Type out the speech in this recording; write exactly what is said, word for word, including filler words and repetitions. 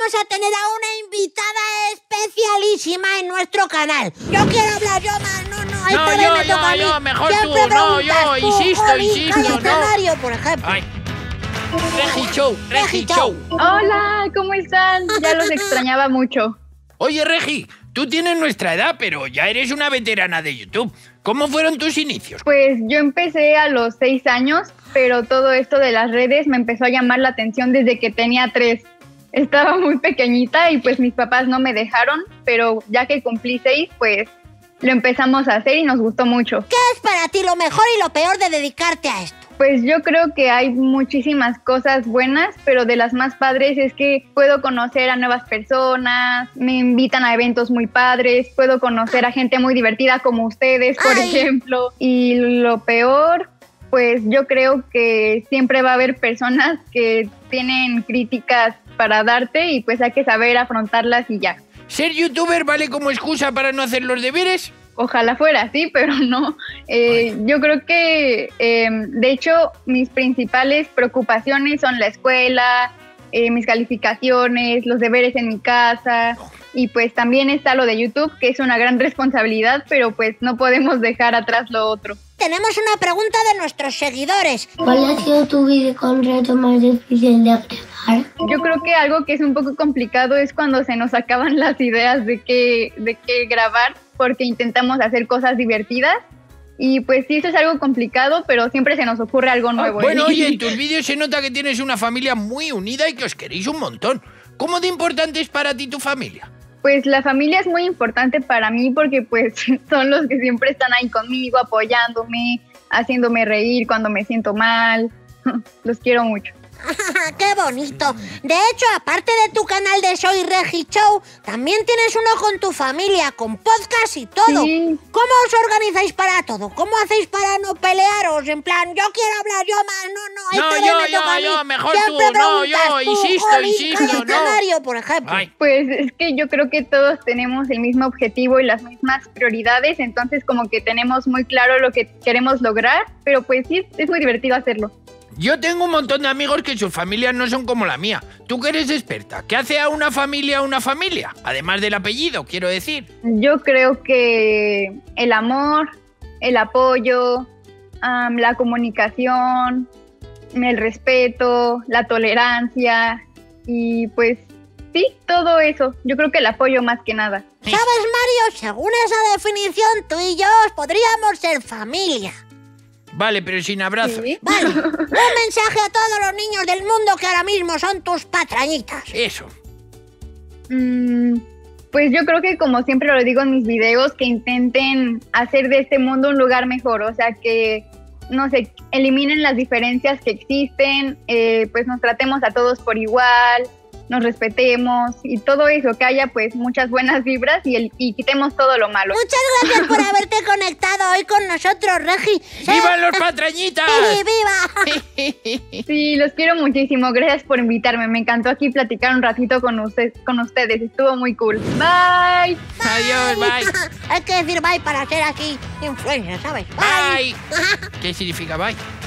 vamos a tener a una invitada especialísima en nuestro canal. Yo quiero hablar yo más, no, no. Esta No, vez yo, me yo, toca a mí. yo, mejor Siempre tú, no, yo, preguntas tú, insisto, Jolín, insisto, Cali no. Canario, por ejemplo. Ay. Regi Show, Regi Regi Show. Show. Hola, ¿cómo están? Ya los extrañaba mucho. Oye, Regi, tú tienes nuestra edad, pero ya eres una veterana de YouTube. ¿Cómo fueron tus inicios? Pues yo empecé a los seis años, pero todo esto de las redes me empezó a llamar la atención desde que tenía tres. Estaba muy pequeñita y pues mis papás no me dejaron, pero ya que cumplí seis, pues lo empezamos a hacer y nos gustó mucho. ¿Qué es para ti lo mejor y lo peor de dedicarte a esto? Pues yo creo que hay muchísimas cosas buenas, pero de las más padres es que puedo conocer a nuevas personas, me invitan a eventos muy padres, puedo conocer a gente muy divertida como ustedes, por Ay. ejemplo. Y lo peor, pues yo creo que siempre va a haber personas que tienen críticas para darte y pues hay que saber afrontarlas y ya. ¿Ser youtuber vale como excusa para no hacer los deberes? Ojalá fuera así, pero no. Eh, yo creo que, eh, de hecho, mis principales preocupaciones son la escuela, eh, mis calificaciones, los deberes en mi casa, y pues también está lo de YouTube, que es una gran responsabilidad, pero pues no podemos dejar atrás lo otro. Tenemos una pregunta de nuestros seguidores. ¿Cuál ha sido tu video con reto más difícil de grabar? Yo creo que algo que es un poco complicado es cuando se nos acaban las ideas de qué, de qué grabar, porque intentamos hacer cosas divertidas. Y pues sí, eso es algo complicado, pero siempre se nos ocurre algo nuevo. Ah, bueno, ¿eh? oye, en tus vídeos se nota que tienes una familia muy unida y que os queréis un montón. ¿Cómo de importante es para ti tu familia? Pues la familia es muy importante para mí porque pues son los que siempre están ahí conmigo, apoyándome, haciéndome reír cuando me siento mal. Los quiero mucho. ¡Qué bonito! De hecho, aparte de tu canal de Soy Regi Show, también tienes uno con tu familia, con podcast y todo. Sí. ¿Cómo os organizáis para todo? ¿Cómo hacéis para no pelearos? En plan, yo quiero hablar yo más, no, no, No, esta yo, vez me yo, toca a mí. yo, mejor Siempre tú, no, yo, preguntas tú, insisto, Jolín, insisto, Cali no. Canario, por ejemplo. Ay. Pues es que yo creo que todos tenemos el mismo objetivo y las mismas prioridades, entonces como que tenemos muy claro lo que queremos lograr, pero pues sí, es muy divertido hacerlo. Yo tengo un montón de amigos que sus familias no son como la mía. Tú que eres experta, ¿qué hace a una familia una familia? Además del apellido, quiero decir. Yo creo que el amor, el apoyo, um, la comunicación, el respeto, la tolerancia y pues sí, todo eso. Yo creo que el apoyo más que nada. ¿Sabes, Mario? Según esa definición, tú y yo podríamos ser familia. Vale, pero sin abrazos. Sí. Vale, un mensaje a todos los niños del mundo que ahora mismo son tus patrañitas. Eso. Mm, pues yo creo que como siempre lo digo en mis videos, que intenten hacer de este mundo un lugar mejor, o sea que, no sé, eliminen las diferencias que existen, eh, pues nos tratemos a todos por igual, nos respetemos y todo eso, que haya pues muchas buenas vibras y, el, y quitemos todo lo malo. Muchas gracias por haberte conectado hoy con nosotros, Regi. ¡Vivan los patrañitas! ¡Sí, viva! Sí, los quiero muchísimo, gracias por invitarme, me encantó aquí platicar un ratito con, usted, con ustedes, estuvo muy cool. Bye. Adiós, bye. Hay que decir bye para ser aquí influencer, ¿sabes? Bye. ¿Qué significa bye?